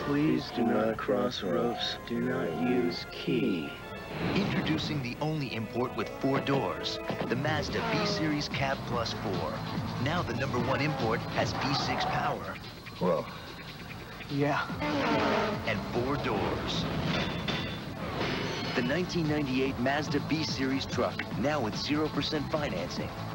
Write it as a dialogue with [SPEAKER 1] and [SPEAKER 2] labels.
[SPEAKER 1] Please do not cross ropes. Do not use key.
[SPEAKER 2] Introducing the only import with 4 doors, the Mazda B-Series Cab Plus 4. Now the #1 import has V6 power.
[SPEAKER 3] Whoa.
[SPEAKER 1] Yeah.
[SPEAKER 2] And 4 doors. The 1998 Mazda B-Series truck, now with 0% financing.